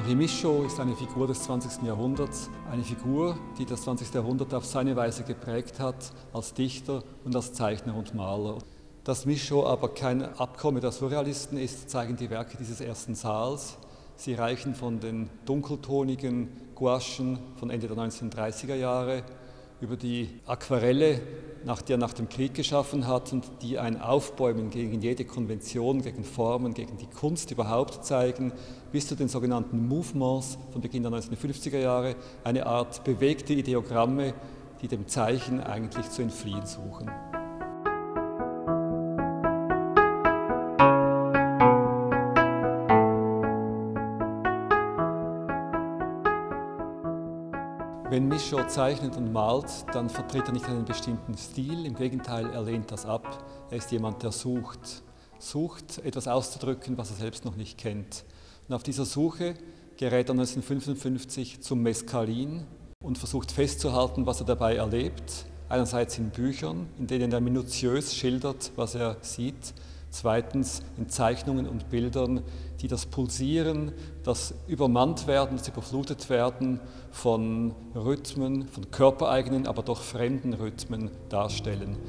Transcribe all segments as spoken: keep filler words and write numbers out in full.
Henri Michaux ist eine Figur des zwanzigsten Jahrhunderts, eine Figur, die das zwanzigste Jahrhundert auf seine Weise geprägt hat, als Dichter und als Zeichner und Maler. Dass Michaux aber kein Abkommen der Surrealisten ist, zeigen die Werke dieses ersten Saals. Sie reichen von den dunkeltonigen Gouachen von Ende der neunzehnhundertdreißiger Jahre über die Aquarelle, nach die er nach dem Krieg geschaffen hat und die ein Aufbäumen gegen jede Konvention, gegen Formen, gegen die Kunst überhaupt zeigen, bis zu den sogenannten Mouvements von Beginn der neunzehnhundertfünfziger Jahre, eine Art bewegte Ideogramme, die dem Zeichen eigentlich zu entfliehen suchen. Wenn Michaux zeichnet und malt, dann vertritt er nicht einen bestimmten Stil, im Gegenteil, er lehnt das ab. Er ist jemand, der sucht, sucht etwas auszudrücken, was er selbst noch nicht kennt. Und auf dieser Suche gerät er neunzehnhundertfünfundfünfzig zum Mescalin und versucht festzuhalten, was er dabei erlebt. Einerseits in Büchern, in denen er minutiös schildert, was er sieht. Zweitens in Zeichnungen und Bildern, die das Pulsieren, das Übermannt werden, das Überflutet werden von Rhythmen, von körpereigenen, aber doch fremden Rhythmen darstellen.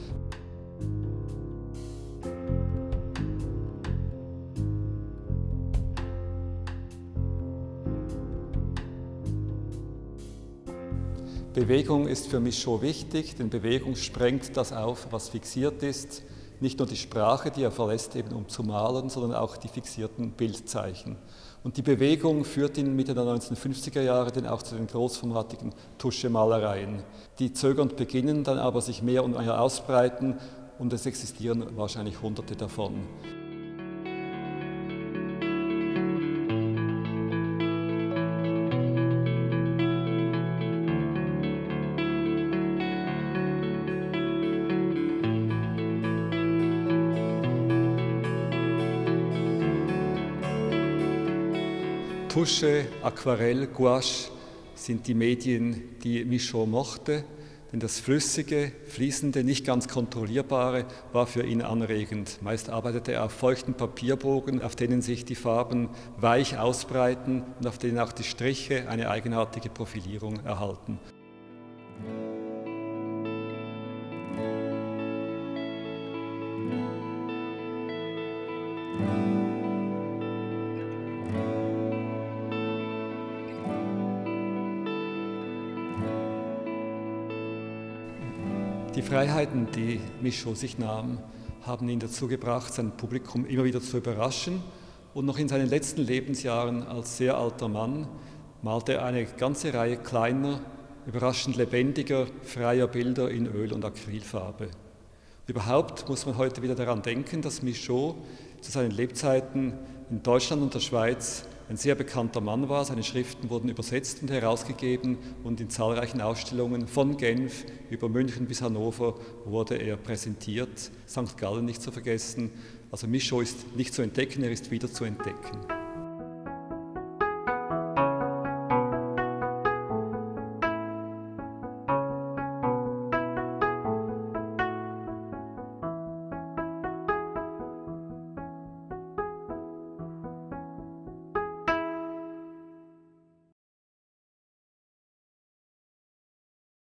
Bewegung ist für Michaux wichtig, denn Bewegung sprengt das auf, was fixiert ist. Nicht nur die Sprache, die er verlässt, eben um zu malen, sondern auch die fixierten Bildzeichen. Und die Bewegung führt ihn Mitte der neunzehnhundertfünfziger Jahre dann auch zu den großformatigen Tuschemalereien, die zögernd beginnen, dann aber sich mehr und mehr ausbreiten und es existieren wahrscheinlich Hunderte davon. Tusche, Aquarell, Gouache sind die Medien, die Michaux mochte, denn das Flüssige, Fließende, nicht ganz Kontrollierbare war für ihn anregend. Meist arbeitete er auf feuchten Papierbogen, auf denen sich die Farben weich ausbreiten und auf denen auch die Striche eine eigenartige Profilierung erhalten. Die Freiheiten, die Michaux sich nahm, haben ihn dazu gebracht, sein Publikum immer wieder zu überraschen. Und noch in seinen letzten Lebensjahren als sehr alter Mann malte er eine ganze Reihe kleiner, überraschend lebendiger, freier Bilder in Öl- und Acrylfarbe. Überhaupt muss man heute wieder daran denken, dass Michaux zu seinen Lebzeiten in Deutschland und der Schweiz ein sehr bekannter Mann war. Seine Schriften wurden übersetzt und herausgegeben und in zahlreichen Ausstellungen von Genf über München bis Hannover wurde er präsentiert. Sankt Gallen nicht zu vergessen. Also Michaux ist nicht zu entdecken, er ist wieder zu entdecken.